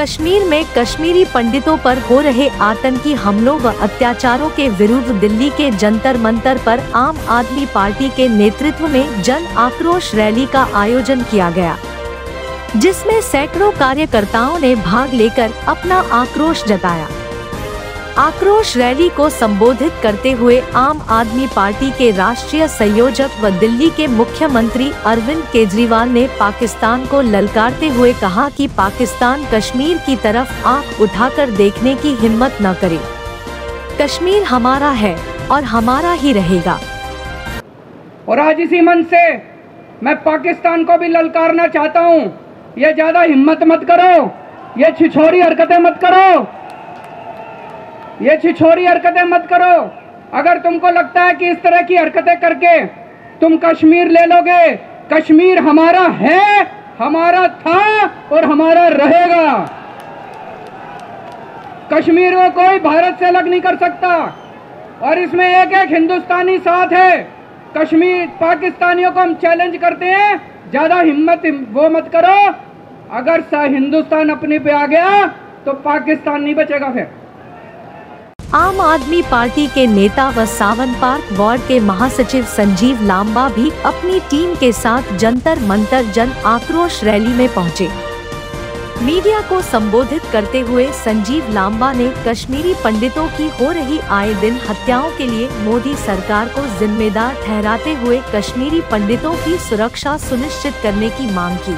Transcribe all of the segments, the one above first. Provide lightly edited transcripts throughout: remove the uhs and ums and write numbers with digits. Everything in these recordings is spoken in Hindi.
कश्मीर में कश्मीरी पंडितों पर हो रहे आतंकी हमलों व अत्याचारों के विरुद्ध दिल्ली के जंतर मंतर पर आम आदमी पार्टी के नेतृत्व में जन आक्रोश रैली का आयोजन किया गया, जिसमें सैकड़ों कार्यकर्ताओं ने भाग लेकर अपना आक्रोश जताया। आक्रोश रैली को संबोधित करते हुए आम आदमी पार्टी के राष्ट्रीय संयोजक व दिल्ली के मुख्यमंत्री अरविंद केजरीवाल ने पाकिस्तान को ललकारते हुए कहा कि पाकिस्तान कश्मीर की तरफ आंख उठाकर देखने की हिम्मत न करे। कश्मीर हमारा है और हमारा ही रहेगा। और आज इसी मन से मैं पाकिस्तान को भी ललकारना चाहता हूँ, ये ज्यादा हिम्मत मत करो, ये छिछोरी हरकतें मत करो, ये छिछोरी हरकतें मत करो। अगर तुमको लगता है कि इस तरह की हरकतें करके तुम कश्मीर ले लोगे, कश्मीर हमारा है, हमारा था और हमारा रहेगा। कश्मीर को कोई भारत से अलग नहीं कर सकता और इसमें एक एक हिंदुस्तानी साथ है। कश्मीर पाकिस्तानियों को हम चैलेंज करते हैं, ज्यादा हिम्मत वो मत करो। अगर हिंदुस्तान अपने पे आ गया तो पाकिस्तान नहीं बचेगा। फिर आम आदमी पार्टी के नेता व सावन पार्क वार्ड के महासचिव संजीव लांबा भी अपनी टीम के साथ जंतर मंतर जन आक्रोश रैली में पहुंचे। मीडिया को संबोधित करते हुए संजीव लांबा ने कश्मीरी पंडितों की हो रही आए दिन हत्याओं के लिए मोदी सरकार को जिम्मेदार ठहराते हुए कश्मीरी पंडितों की सुरक्षा सुनिश्चित करने की मांग की।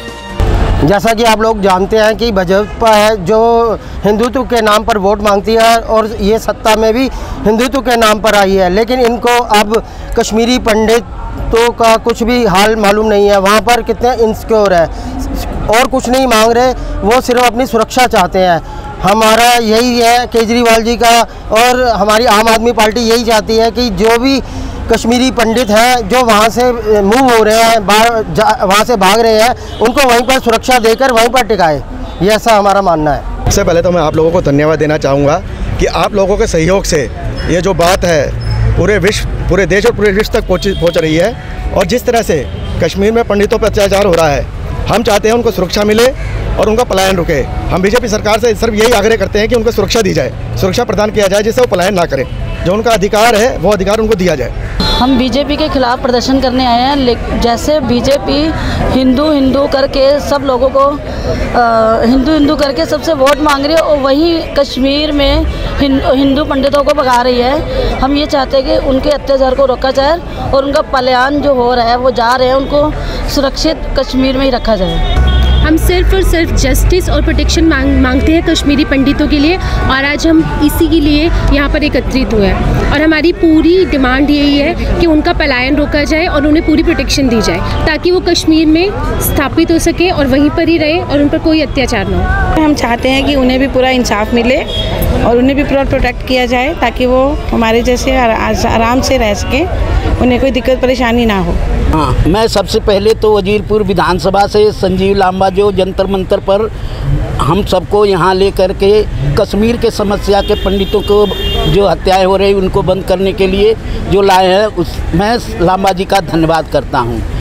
जैसा कि आप लोग जानते हैं कि भाजपा है जो हिंदुत्व के नाम पर वोट मांगती है और ये सत्ता में भी हिंदुत्व के नाम पर आई है, लेकिन इनको अब कश्मीरी पंडितों का कुछ भी हाल मालूम नहीं है। वहाँ पर कितने इनसिक्योर है और कुछ नहीं मांग रहे, वो सिर्फ अपनी सुरक्षा चाहते हैं। हमारा यही है केजरीवाल जी का और हमारी आम आदमी पार्टी यही चाहती है कि जो भी कश्मीरी पंडित हैं जो वहाँ से मूव हो रहे हैं, वहाँ से भाग रहे हैं, उनको वहीं पर सुरक्षा देकर वहीं पर टिकाए, ये ऐसा हमारा मानना है। सबसे पहले तो मैं आप लोगों को धन्यवाद देना चाहूँगा कि आप लोगों के सहयोग से ये जो बात है पूरे विश्व, पूरे देश और पूरे विश्व तक पहुँच रही है। और जिस तरह से कश्मीर में पंडितों पर अत्याचार हो रहा है, हम चाहते हैं उनको सुरक्षा मिले और उनका पलायन रुके। हम बीजेपी सरकार से सिर्फ यही आग्रह करते हैं कि उनको सुरक्षा दी जाए, सुरक्षा प्रदान किया जाए, जिससे वो पलायन ना करें। जो उनका अधिकार है वो अधिकार उनको दिया जाए। हम बीजेपी के खिलाफ प्रदर्शन करने आए हैं। जैसे बीजेपी हिंदू करके सब लोगों को हिंदू करके सबसे वोट मांग रही है और वहीं कश्मीर में हिंदू पंडितों को भगा रही है। हम ये चाहते हैं कि उनके अत्याचार को रोका जाए और उनका पलायन जो हो रहा है, वो जा रहे हैं, उनको सुरक्षित कश्मीर में ही रखा जाए। हम सिर्फ और सिर्फ जस्टिस और प्रोटेक्शन मांगते हैं कश्मीरी पंडितों के लिए और आज हम इसी के लिए यहाँ पर एकत्रित हुए हैं। और हमारी पूरी डिमांड यही है कि उनका पलायन रोका जाए और उन्हें पूरी प्रोटेक्शन दी जाए ताकि वो कश्मीर में स्थापित हो सके और वहीं पर ही रहे और उन पर कोई अत्याचार ना हो। हम चाहते हैं कि उन्हें भी पूरा इंसाफ मिले और उन्हें भी पूरा प्रोटेक्ट किया जाए ताकि वो हमारे जैसे आराम से रह सकें, उन्हें कोई दिक्कत परेशानी ना हो। हाँ, मैं सबसे पहले तो वजीरपुर विधानसभा से संजीव लांबा जो जंतर मंतर पर हम सबको यहाँ ले कर के कश्मीर के समस्या के पंडितों को जो हत्याएं हो रही उनको बंद करने के लिए जो लाए हैं, मैं लांबा जी का धन्यवाद करता हूँ।